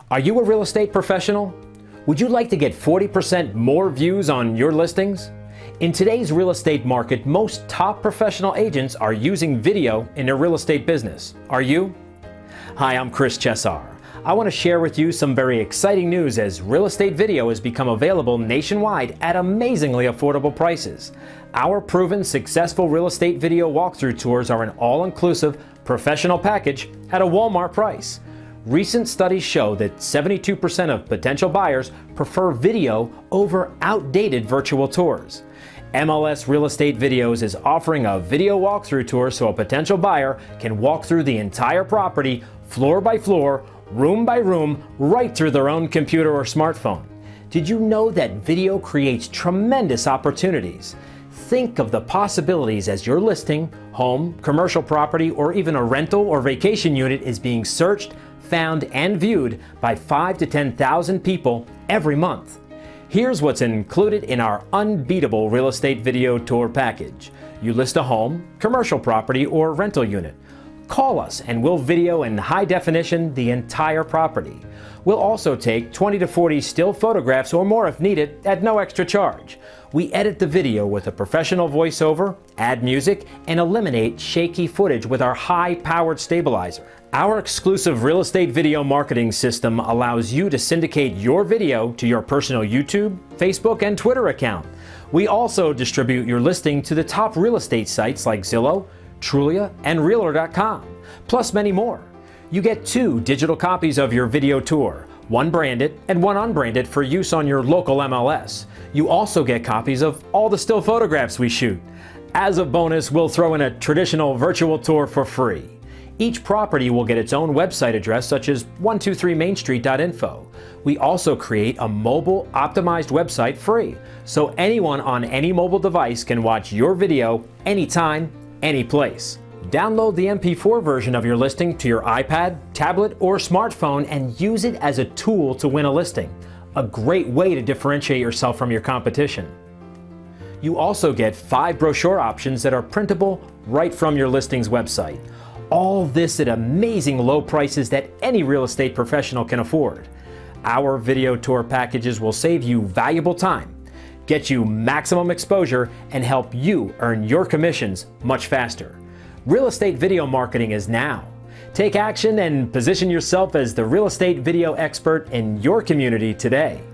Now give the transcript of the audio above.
Are you a real estate professional? Would you like to get 40% more views on your listings? In today's real estate market, most top professional agents are using video in their real estate business. Are you? Hi, I'm Chris Chessar. I want to share with you some very exciting news as real estate video has become available nationwide at amazingly affordable prices. Our proven successful real estate video walkthrough tours are an all-inclusive professional package at a Walmart price. Recent studies show that 72% of potential buyers prefer video over outdated virtual tours. MLS Real Estate Videos is offering a video walkthrough tour so a potential buyer can walk through the entire property, floor by floor, room by room, right through their own computer or smartphone. Did you know that video creates tremendous opportunities? Think of the possibilities as your listing, home, commercial property, or even a rental or vacation unit is being searched, found, and viewed by 5,000 to 10,000 people every month. Here's what's included in our unbeatable real estate video tour package. You list a home, commercial property, or rental unit. Call us and we'll video in high definition the entire property. We'll also take 20 to 40 still photographs or more if needed at no extra charge. We edit the video with a professional voiceover, add music, and eliminate shaky footage with our high-powered stabilizer. Our exclusive real estate video marketing system allows you to syndicate your video to your personal YouTube, Facebook, and Twitter account. We also distribute your listing to the top real estate sites like Zillow, Trulia, and Realtor.com, plus many more. You get 2 digital copies of your video tour, one branded and one unbranded for use on your local MLS. You also get copies of all the still photographs we shoot. As a bonus, we'll throw in a traditional virtual tour for free. Each property will get its own website address such as 123mainstreet.info. We also create a mobile optimized website free, so anyone on any mobile device can watch your video anytime, any place. Download the MP4 version of your listing to your iPad, tablet, or smartphone and use it as a tool to win a listing. A great way to differentiate yourself from your competition. You also get 5 brochure options that are printable right from your listing's website. All this at amazing low prices that any real estate professional can afford. Our video tour packages will save you valuable time, get you maximum exposure, and help you earn your commissions much faster. Real estate video marketing is now. Take action and position yourself as the real estate video expert in your community today.